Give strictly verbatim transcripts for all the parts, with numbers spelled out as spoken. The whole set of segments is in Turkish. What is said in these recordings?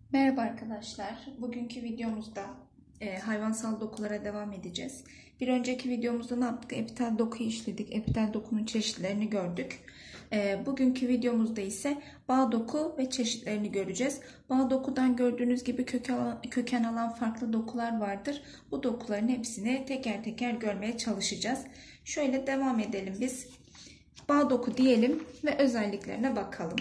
Merhaba arkadaşlar. Bugünkü videomuzda e, hayvansal dokulara devam edeceğiz. Bir önceki videomuzda ne yaptık? Epitel dokuyu işledik. Epitel dokunun çeşitlerini gördük. E, bugünkü videomuzda ise bağ doku ve çeşitlerini göreceğiz. Bağ dokudan gördüğünüz gibi köken alan, köken alan farklı dokular vardır. Bu dokuların hepsini teker teker görmeye çalışacağız. Şöyle devam edelim biz. Bağ doku diyelim ve özelliklerine bakalım.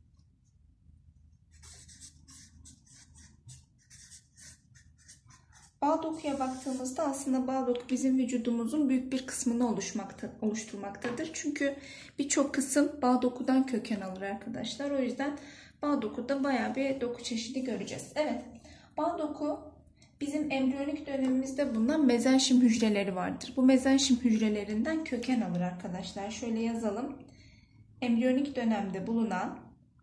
Bağ dokuya baktığımızda aslında bağ doku bizim vücudumuzun büyük bir kısmını oluşmakta, oluşturmaktadır. Çünkü birçok kısım bağ dokudan köken alır arkadaşlar. O yüzden bağ dokuda bayağı bir doku çeşidi göreceğiz. Evet, bağ doku bizim embriyonik dönemimizde bulunan mezenşim hücreleri vardır. Bu mezenşim hücrelerinden köken alır arkadaşlar. Şöyle yazalım. Embriyonik dönemde bulunan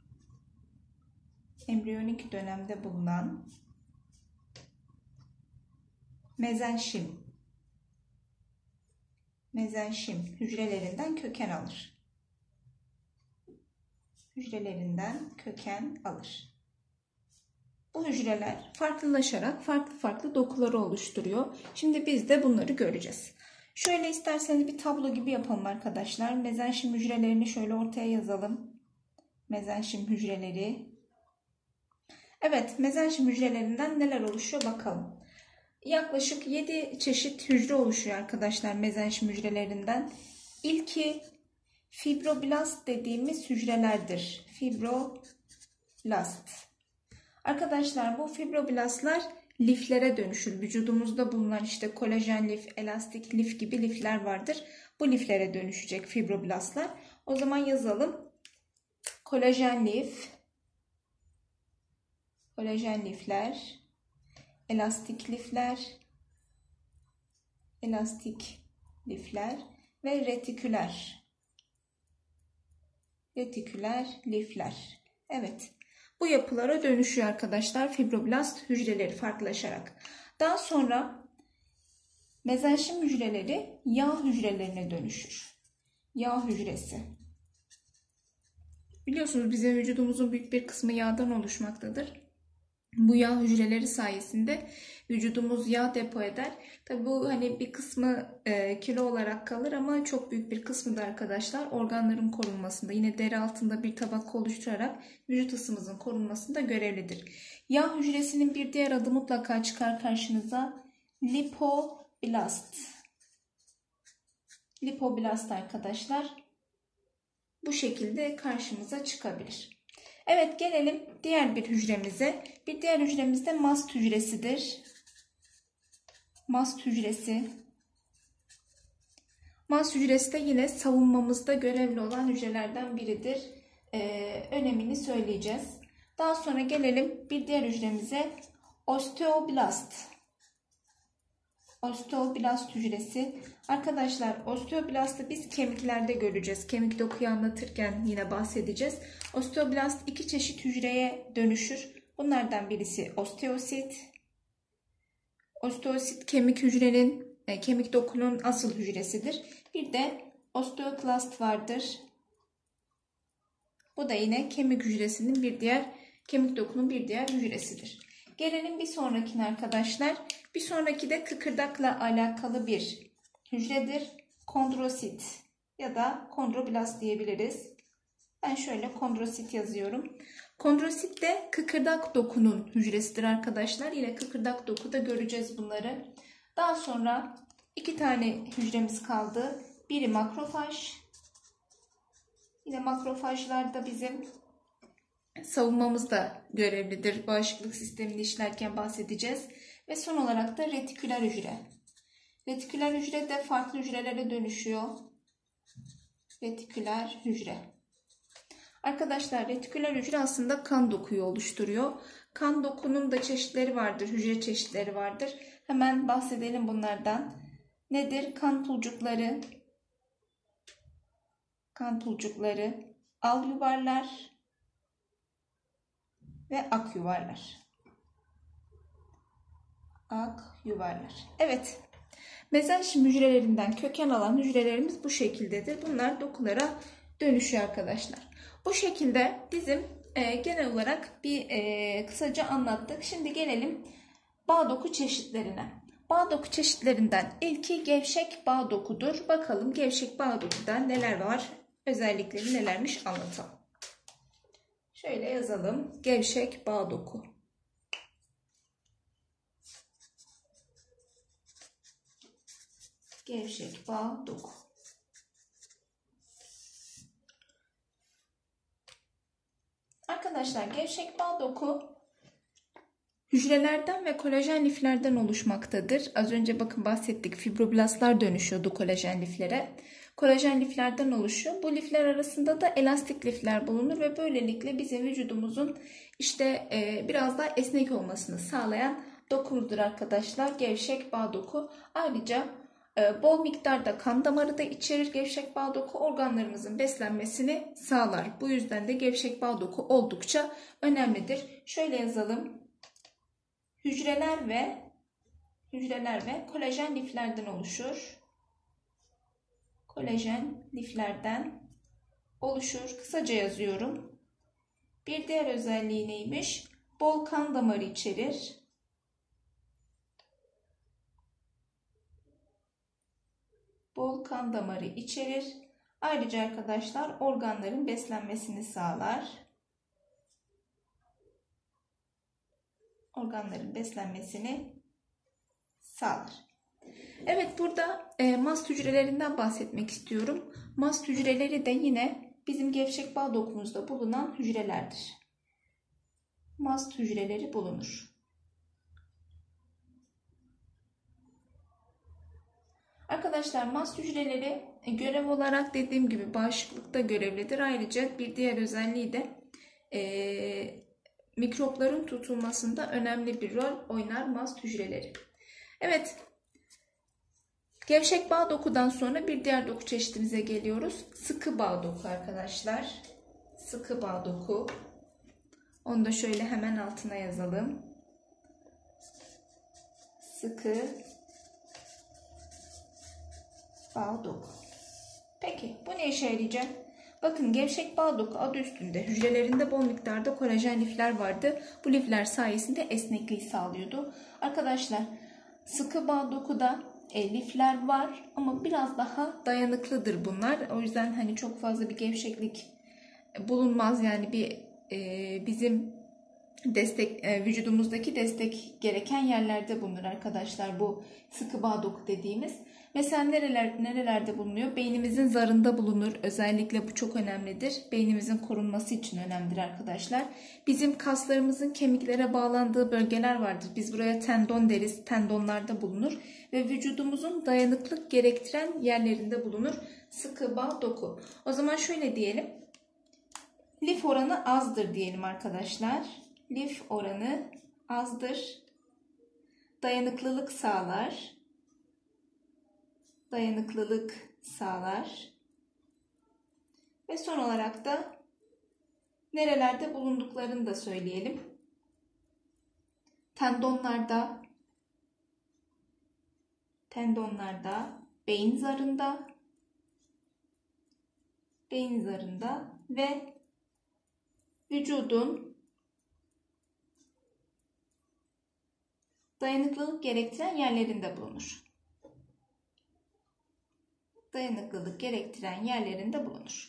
embriyonik dönemde bulunan mezenşim mezenşim hücrelerinden köken alır. Hücrelerinden köken alır. Bu hücreler farklılaşarak farklı farklı dokuları oluşturuyor. Şimdi biz de bunları göreceğiz. Şöyle isterseniz bir tablo gibi yapalım arkadaşlar. Mezenşim hücrelerini şöyle ortaya yazalım. Mezenşim hücreleri. Evet, mezenşim hücrelerinden neler oluşuyor bakalım. Yaklaşık yedi çeşit hücre oluşuyor arkadaşlar mezenşim hücrelerinden. İlki fibroblast dediğimiz hücrelerdir. Fibroblast. Arkadaşlar bu fibroblastlar liflere dönüşür. Vücudumuzda bulunan işte kolajen lif, elastik lif gibi lifler vardır. Bu liflere dönüşecek fibroblastlar. O zaman yazalım. Kolajen lif, kolajen lifler, elastik lifler, elastik lifler ve retiküler, retiküler lifler. Evet, bu yapılara dönüşüyor arkadaşlar fibroblast hücreleri farklılaşarak. Daha sonra mezenşim hücreleri yağ hücrelerine dönüşür. Yağ hücresi. Biliyorsunuz bizim vücudumuzun büyük bir kısmı yağdan oluşmaktadır. Bu yağ hücreleri sayesinde vücudumuz yağ depo eder. Tabi bu hani bir kısmı e, kilo olarak kalır ama çok büyük bir kısmı da arkadaşlar organların korunmasında, yine deri altında bir tabaka oluşturarak vücut ısımızın korunmasında görevlidir. Yağ hücresinin bir diğer adı mutlaka çıkar karşınıza. Lipoblast. Lipoblast arkadaşlar bu şekilde karşımıza çıkabilir. Evet, gelelim diğer bir hücremize. Bir diğer hücremiz de mast hücresidir. Mast hücresi. Mast hücresi de yine savunmamızda görevli olan hücrelerden biridir. Ee, önemini söyleyeceğiz. Daha sonra gelelim bir diğer hücremize. Osteoblast. Osteoblast hücresi. Arkadaşlar osteoblastı biz kemiklerde göreceğiz. Kemik dokuyu anlatırken yine bahsedeceğiz. Osteoblast iki çeşit hücreye dönüşür. Bunlardan birisi osteosit. Osteosit kemik hücrenin, kemik dokunun asıl hücresidir. Bir de osteoklast vardır. Bu da yine kemik hücresinin bir diğer, kemik dokunun bir diğer hücresidir. Gelelim bir sonrakine arkadaşlar. Bir sonraki de kıkırdakla alakalı bir hücredir. Kondrosit ya da kondroblast diyebiliriz. Ben şöyle kondrosit yazıyorum. Kondrosit de kıkırdak dokunun hücresidir arkadaşlar. Yine kıkırdak dokuda göreceğiz bunları. Daha sonra iki tane hücremiz kaldı. Biri makrofaj. Yine makrofajlar da bizim savunmamızda görevlidir. Bağışıklık sistemini işlerken bahsedeceğiz. Ve son olarak da retiküler hücre. Retiküler hücre de farklı hücrelere dönüşüyor. Retiküler hücre. Arkadaşlar retiküler hücre aslında kan dokuyu oluşturuyor. Kan dokunun da çeşitleri vardır. Hücre çeşitleri vardır. Hemen bahsedelim bunlardan. Nedir? Kan pulcukları. Kan pulcukları. Al yuvarlar. Ve ak yuvarlar. Ak yuvarlar. Evet. Mezenşim hücrelerinden köken alan hücrelerimiz bu şekildedir. Bunlar dokulara dönüşüyor arkadaşlar. Bu şekilde bizim e, genel olarak bir e, kısaca anlattık. Şimdi gelelim bağ doku çeşitlerine. Bağ doku çeşitlerinden ilki gevşek bağ dokudur. Bakalım gevşek bağ dokuda neler var, özellikleri nelermiş anlatalım. Şöyle yazalım. Gevşek bağ doku. Gevşek bağ doku. Arkadaşlar gevşek bağ doku hücrelerden ve kolajen liflerden oluşmaktadır. Az önce bakın bahsettik, fibroblastlar dönüşüyordu kolajen liflere. Kolajen liflerden oluşuyor. Bu lifler arasında da elastik lifler bulunur ve böylelikle bizim vücudumuzun işte e, biraz daha esnek olmasını sağlayan dokudur arkadaşlar. Gevşek bağ doku. Ayrıca e, bol miktarda kan damarı da içerir. Gevşek bağ doku organlarımızın beslenmesini sağlar. Bu yüzden de gevşek bağ doku oldukça önemlidir. Şöyle yazalım. Hücreler ve hücreler ve kolajen liflerden oluşur. Kolajen liflerden oluşur. Kısaca yazıyorum. Bir diğer özelliği neymiş? Bol kan damarı içerir. Bol kan damarı içerir. Ayrıca arkadaşlar organların beslenmesini sağlar. Organların beslenmesini sağlar. Evet, burada e, mast hücrelerinden bahsetmek istiyorum. Mast hücreleri de yine bizim gevşek bağ dokumuzda bulunan hücrelerdir. Mast hücreleri bulunur. Arkadaşlar mast hücreleri görev olarak dediğim gibi bağışıklıkta görevlidir. Ayrıca bir diğer özelliği de e, mikropların tutulmasında önemli bir rol oynar mast hücreleri. Evet. Gevşek bağ dokudan sonra bir diğer doku çeşitimize geliyoruz. Sıkı bağ doku arkadaşlar. Sıkı bağ doku. Onu da şöyle hemen altına yazalım. Sıkı bağ doku. Peki bu ne işe yarayacak? Bakın gevşek bağ doku adı üstünde hücrelerinde bol miktarda kolajen lifler vardı. Bu lifler sayesinde esnekliği sağlıyordu. Arkadaşlar sıkı bağ dokuda e, lifler var ama biraz daha dayanıklıdır bunlar. O yüzden hani çok fazla bir gevşeklik bulunmaz. Yani bir e, bizim destek e, vücudumuzdaki destek gereken yerlerde bulunur arkadaşlar bu sıkı bağ doku dediğimiz. Mesela nereler, nerelerde bulunuyor? Beynimizin zarında bulunur. Özellikle bu çok önemlidir. Beynimizin korunması için önemlidir arkadaşlar. Bizim kaslarımızın kemiklere bağlandığı bölgeler vardır. Biz buraya tendon deriz. Tendonlarda bulunur. Ve vücudumuzun dayanıklık gerektiren yerlerinde bulunur sıkı bağ doku. O zaman şöyle diyelim. Lif oranı azdır diyelim arkadaşlar. Lif oranı azdır. Dayanıklılık sağlar. Dayanıklılık sağlar. Ve son olarak da nerelerde bulunduklarını da söyleyelim. Tendonlarda, tendonlarda, beyin zarında, beyin zarında ve vücudun dayanıklılık gerektiren yerlerinde bulunur. Dayanıklılık gerektiren yerlerinde bulunur.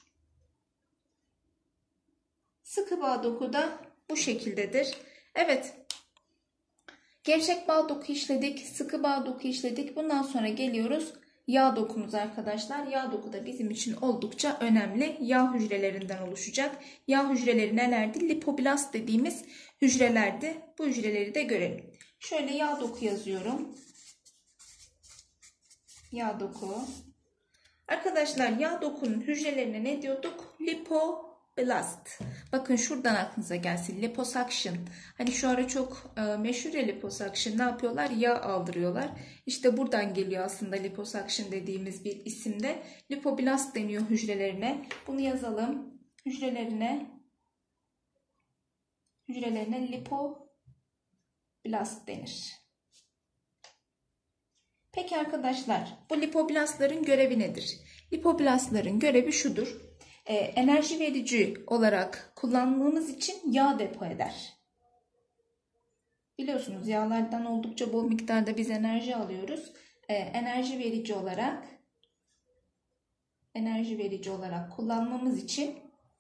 Sıkı bağ doku da bu şekildedir. Evet. Gevşek bağ doku işledik. Sıkı bağ doku işledik. Bundan sonra geliyoruz yağ dokumuz arkadaşlar. Yağ doku da bizim için oldukça önemli. Yağ hücrelerinden oluşacak. Yağ hücreleri nelerdi? Lipoblast dediğimiz hücrelerdi. Bu hücreleri de görelim. Şöyle yağ doku yazıyorum. Yağ doku. Arkadaşlar yağ dokunun hücrelerine ne diyorduk? Lipoblast. Bakın şuradan aklınıza gelsin. Liposuction. Hani şu ara çok e, meşhur ya liposuction. Ne yapıyorlar? Yağ aldırıyorlar. İşte buradan geliyor aslında liposuction dediğimiz bir isimde. Lipoblast deniyor hücrelerine. Bunu yazalım. Hücrelerine hücrelerine lipoblast denir. Peki arkadaşlar bu lipoblastların görevi nedir? Lipoblastların görevi şudur. e, enerji verici olarak kullandığımız için yağ depo eder. Biliyorsunuz yağlardan oldukça bol miktarda biz enerji alıyoruz. E, enerji verici olarak enerji verici olarak kullanmamız için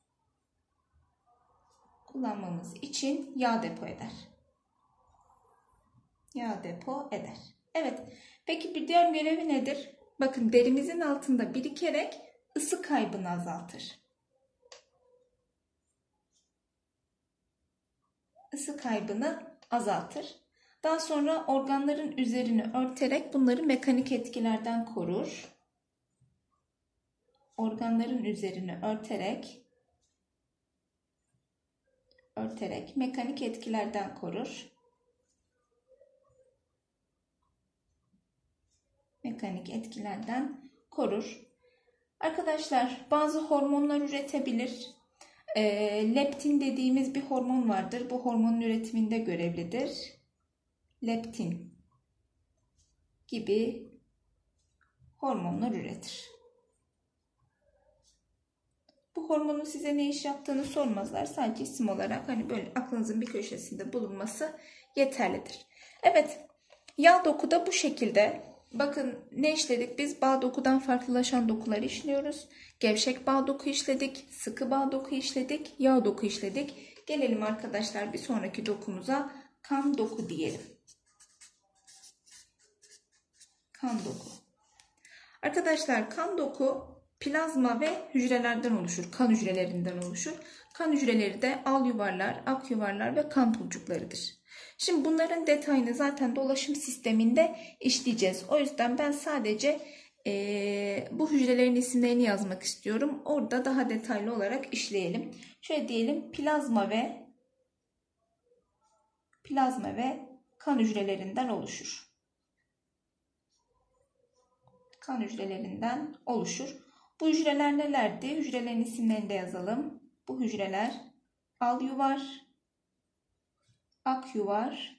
kullanmamız için yağ depo eder. Yağ depo eder. Evet. Peki bir diğer görevi nedir? Bakın derimizin altında birikerek ısı kaybını azaltır. Isı kaybını azaltır. Daha sonra organların üzerini örterek bunları mekanik etkilerden korur. Organların üzerini örterek örterek mekanik etkilerden korur. Mekanik etkilerden korur. Arkadaşlar bazı hormonlar üretebilir. E, leptin dediğimiz bir hormon vardır. Bu hormonun üretiminde görevlidir. Leptin gibi hormonlar üretir. Bu hormonun size ne iş yaptığını sormazlar. Sadece isim olarak hani böyle aklınızın bir köşesinde bulunması yeterlidir. Evet, yağ doku da bu şekilde. Bakın ne işledik? Biz bağ dokudan farklılaşan dokuları işliyoruz. Gevşek bağ doku işledik, sıkı bağ doku işledik, yağ doku işledik. Gelelim arkadaşlar bir sonraki dokumuza, kan doku diyelim. Kan doku. Arkadaşlar kan doku plazma ve hücrelerden oluşur. Kan hücrelerinden oluşur. Kan hücreleri de al yuvarlar, ak yuvarlar ve kan pulcuklarıdır. Şimdi bunların detayını zaten dolaşım sisteminde işleyeceğiz. O yüzden ben sadece e, bu hücrelerin isimlerini yazmak istiyorum. Orada daha detaylı olarak işleyelim. Şöyle diyelim, plazma ve plazma ve kan hücrelerinden oluşur. Kan hücrelerinden oluşur. Bu hücreler nelerdi? Hücrelerin isimlerini de yazalım. Bu hücreler al yuvar, ak yuvar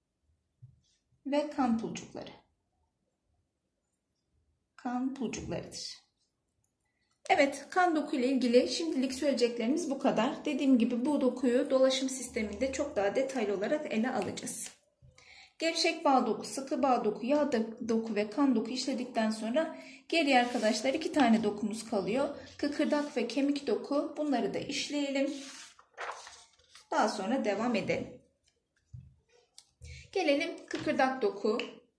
ve kan pulcukları. Kan pulcuklarıdır. Evet, kan doku ile ilgili şimdilik söyleyeceklerimiz bu kadar. Dediğim gibi bu dokuyu dolaşım sisteminde çok daha detaylı olarak ele alacağız. Gevşek bağ doku, sıkı bağ doku, yağ doku ve kan doku işledikten sonra geriye arkadaşlar iki tane dokumuz kalıyor. Kıkırdak ve kemik doku. Bunları da işleyelim. Daha sonra devam edelim. Gelelim kıkırdak doku.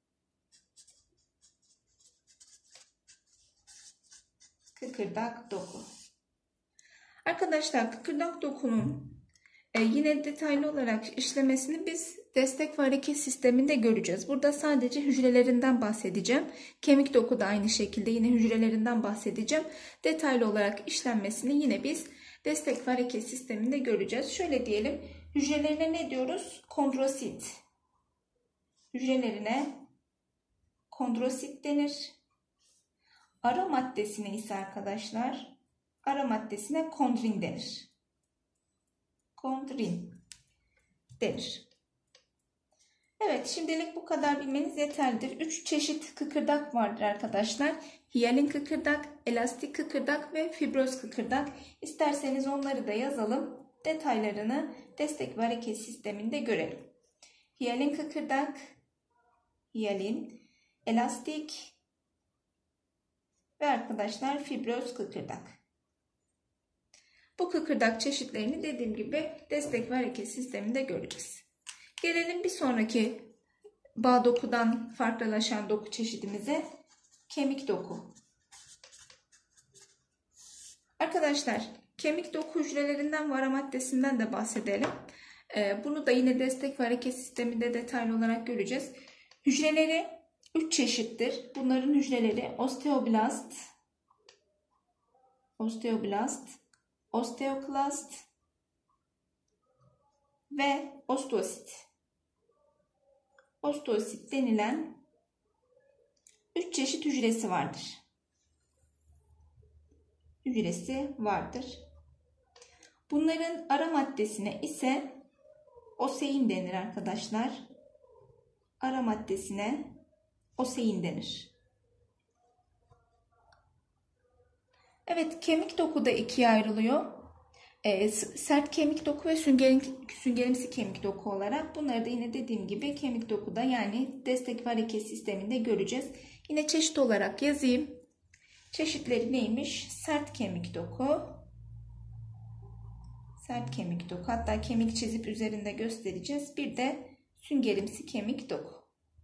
Kıkırdak doku. Arkadaşlar kıkırdak dokunun e, yine detaylı olarak işlemesini biz destek ve hareket sisteminde göreceğiz. Burada sadece hücrelerinden bahsedeceğim. Kemik doku da aynı şekilde yine hücrelerinden bahsedeceğim. Detaylı olarak işlenmesini yine biz destek ve hareket sisteminde göreceğiz. Şöyle diyelim, hücrelerine ne diyoruz? Kondrosit. Hücrelerine kondrosit denir. Ara maddesine ise arkadaşlar, ara maddesine kondrin denir. Kondrin denir. Evet, şimdilik bu kadar bilmeniz yeterlidir. Üç çeşit kıkırdak vardır arkadaşlar. Hiyalin kıkırdak, elastik kıkırdak ve fibroz kıkırdak. İsterseniz onları da yazalım. Detaylarını destek ve hareket sisteminde görelim. Hiyalin kıkırdak, hiyalin, elastik ve arkadaşlar fibroz kıkırdak. Bu kıkırdak çeşitlerini dediğim gibi destek ve hareket sisteminde göreceğiz. Gelelim bir sonraki bağ dokudan farklılaşan doku çeşidimize, kemik doku. Arkadaşlar kemik doku hücrelerinden ve ara maddesinden de bahsedelim. Bunu da yine destek ve hareket sisteminde detaylı olarak göreceğiz. Hücreleri üç çeşittir. Bunların hücreleri osteoblast, osteoblast, osteoklast ve ostosit. Ostosit denilen üç çeşit hücresi vardır. Hücresi vardır. Bunların ara maddesine ise osein denir arkadaşlar. Ara maddesine osein denir. Evet, kemik doku da ikiye ayrılıyor. E, sert kemik doku ve süngerim, süngerimsi kemik doku olarak. Bunları da yine dediğim gibi kemik dokuda yani destek ve hareket sisteminde göreceğiz. Yine çeşit olarak yazayım. Çeşitleri neymiş? Sert kemik doku. Sert kemik doku. Hatta kemik çizip üzerinde göstereceğiz. Bir de süngerimsi kemik doku.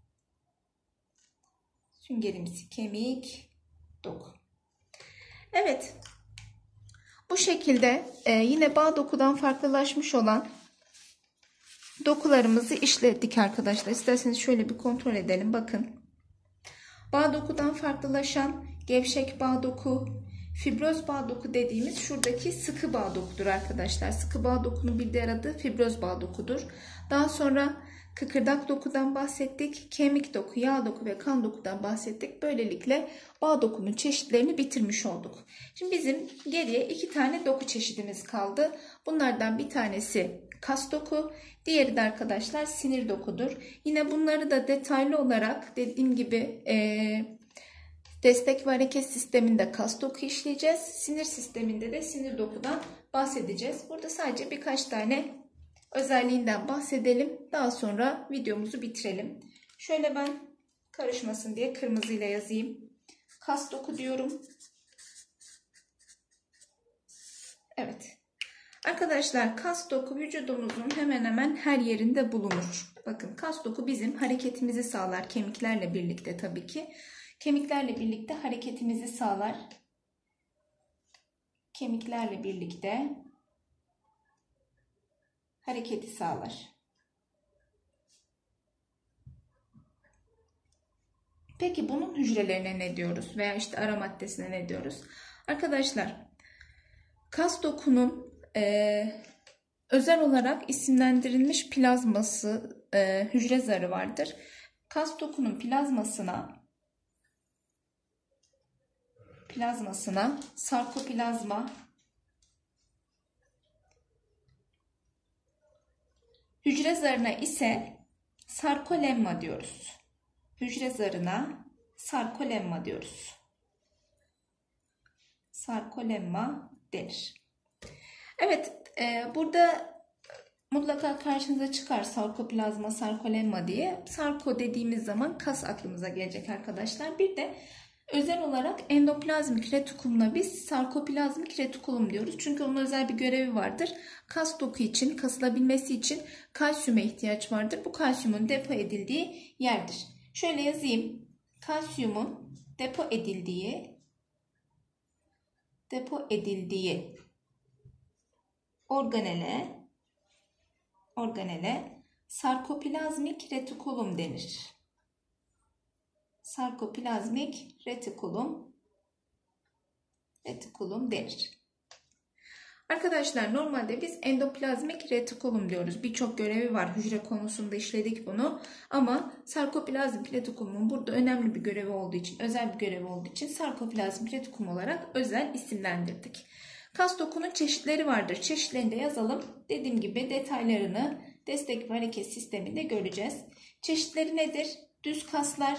Süngerimsi kemik doku. Evet. Bu şekilde e, yine bağ dokudan farklılaşmış olan dokularımızı işledik arkadaşlar. İsterseniz şöyle bir kontrol edelim. Bakın. Bağ dokudan farklılaşan gevşek bağ doku, fibroz bağ doku dediğimiz şuradaki sıkı bağ dokudur arkadaşlar. Sıkı bağ dokunun bir diğer adı fibroz bağ dokudur. Daha sonra kıkırdak dokudan bahsettik. Kemik doku, yağ doku ve kan dokudan bahsettik. Böylelikle bağ dokunun çeşitlerini bitirmiş olduk. Şimdi bizim geriye iki tane doku çeşidimiz kaldı. Bunlardan bir tanesi kas doku, diğeri de arkadaşlar sinir dokudur. Yine bunları da detaylı olarak dediğim gibi e, destek ve hareket sisteminde kas doku işleyeceğiz. Sinir sisteminde de sinir dokudan bahsedeceğiz. Burada sadece birkaç tane özelliğinden bahsedelim. Daha sonra videomuzu bitirelim. Şöyle ben karışmasın diye kırmızıyla yazayım. Kas doku diyorum. Evet. Arkadaşlar kas doku vücudumuzun hemen hemen her yerinde bulunur. Bakın kas doku bizim hareketimizi sağlar. Kemiklerle birlikte tabii ki. Kemiklerle birlikte hareketimizi sağlar. Kemiklerle birlikte hareketi sağlar. Peki bunun hücrelerine ne diyoruz? Veya işte ara maddesine ne diyoruz? Arkadaşlar kas dokunun e, özel olarak isimlendirilmiş plazması, e, hücre zarı vardır. Kas dokunun plazmasına plazmasına sarkoplazma, hücre zarına ise sarkolemma diyoruz. Hücre zarına sarkolemma diyoruz. Sarkolemma denir. Evet, e, burada mutlaka karşınıza çıkar sarkoplazma, sarkolemma diye. Sarko dediğimiz zaman kas aklımıza gelecek arkadaşlar. Bir de özel olarak endoplazmik retikulumuna biz sarkoplazmik retikulum diyoruz. Çünkü onun özel bir görevi vardır. Kas doku için, kasılabilmesi için kalsiyuma ihtiyaç vardır. Bu kalsiyumun depo edildiği yerdir. Şöyle yazayım. Kalsiyumun depo edildiği depo edildiği organele organele sarkoplazmik retikulum denir. Sarkoplazmik retikulum retikulum denir. Arkadaşlar normalde biz endoplazmik retikulum diyoruz. Birçok görevi var. Hücre konusunda işledik bunu. Ama sarkoplazmik retikulumun burada önemli bir görevi olduğu için, özel bir görevi olduğu için sarkoplazmik retikulum olarak özel isimlendirdik. Kas dokunun çeşitleri vardır. Çeşitlerini de yazalım. Dediğim gibi detaylarını destek ve hareket sisteminde göreceğiz. Çeşitleri nedir? Düz kaslar,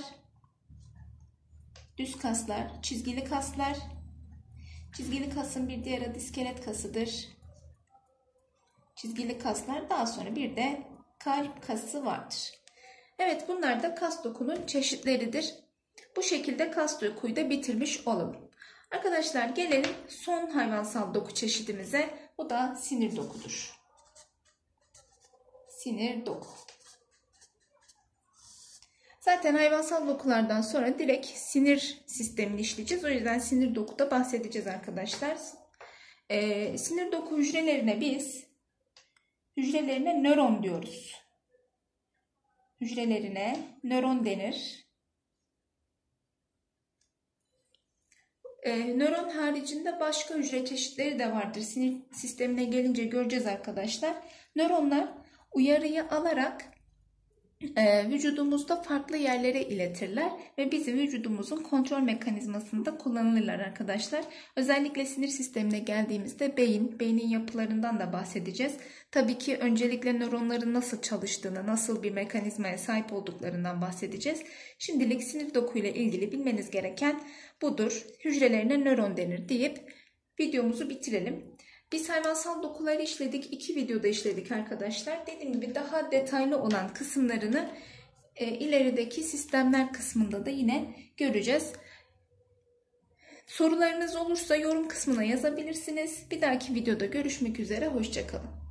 düz kaslar, çizgili kaslar. Çizgili kasın bir diğer adı iskelet kasıdır. Çizgili kaslar, daha sonra bir de kalp kası vardır. Evet, bunlar da kas dokunun çeşitleridir. Bu şekilde kas dokuyu da bitirmiş olalım. Arkadaşlar gelelim son hayvansal doku çeşidimize. O da sinir dokudur. Sinir doku. Zaten hayvansal dokulardan sonra direkt sinir sistemini işleyeceğiz. O yüzden sinir dokuda bahsedeceğiz arkadaşlar. Ee, sinir doku hücrelerine biz hücrelerine nöron diyoruz. Hücrelerine nöron denir. Ee, nöron haricinde başka hücre çeşitleri de vardır. Sinir sistemine gelince göreceğiz arkadaşlar. Nöronlar uyarıyı alarak e, vücudumuzda farklı yerlere iletirler ve bizim vücudumuzun kontrol mekanizmasında kullanılırlar arkadaşlar. Özellikle sinir sistemine geldiğimizde beyin, beynin yapılarından da bahsedeceğiz. Tabii ki öncelikle nöronların nasıl çalıştığını, nasıl bir mekanizmaya sahip olduklarından bahsedeceğiz. Şimdilik sinir dokuyla ilgili bilmeniz gereken budur. Hücrelerine nöron denir deyip videomuzu bitirelim. Biz hayvansal dokuları işledik. İki videoda işledik arkadaşlar. Dediğim gibi daha detaylı olan kısımlarını e, ilerideki sistemler kısmında da yine göreceğiz. Sorularınız olursa yorum kısmına yazabilirsiniz. Bir dahaki videoda görüşmek üzere. Hoşça kalın.